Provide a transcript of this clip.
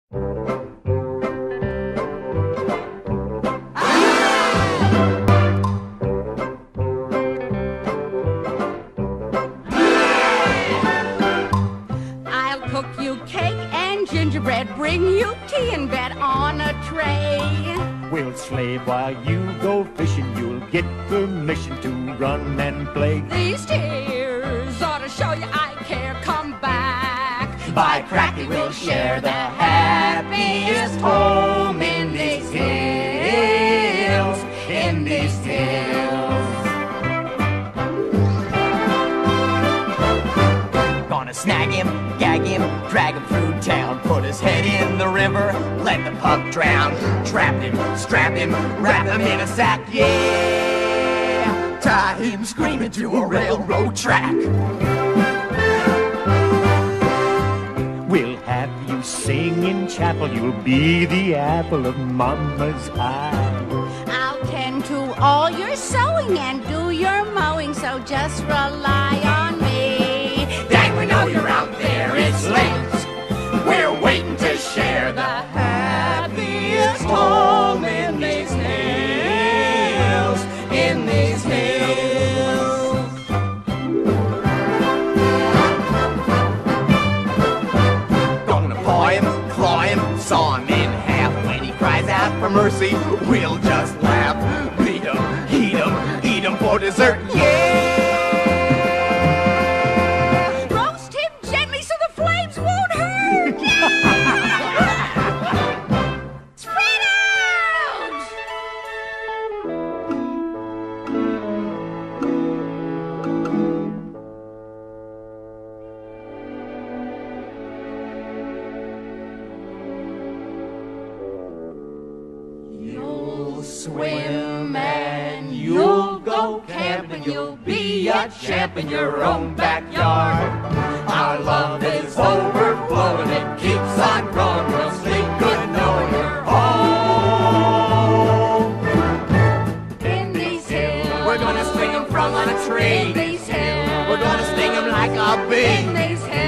I'll cook you cake and gingerbread, bring you tea in bed on a tray. We'll slave while you go fishing. You'll get permission to run and play. These tears ought to show you I care. Come back. By cracky, we'll share the happiest home in these hills, in these hills. Gonna snag him, gag him, drag him through town, put his head in the river, let the pup drown. Trap him, strap him, wrap him in a sack, yeah. Tie him screaming to a railroad track. We'll have you sing in chapel. You'll be the apple of Mama's eye. I'll tend to all your sewing and do your mowing, so just rely on me. Dang, we know you're out there, it's late. We're waiting to share the happiest home in these hills, in these hills. Gonna paw him, claw him, saw him in half. When he cries out for mercy, we'll just laugh. Beat him, heat him, eat him for dessert, yeah! Roast him gently so the flames won't hurt. Spread out! You'll swim and you'll go camping. You'll be a champ in your own backyard. Our love is overflowing, it keeps on growing. We'll sleep good knowing you're home. In these hills, We're gonna string 'em from on a tree. in these hills, We're gonna sting 'em like a in bee. these hills.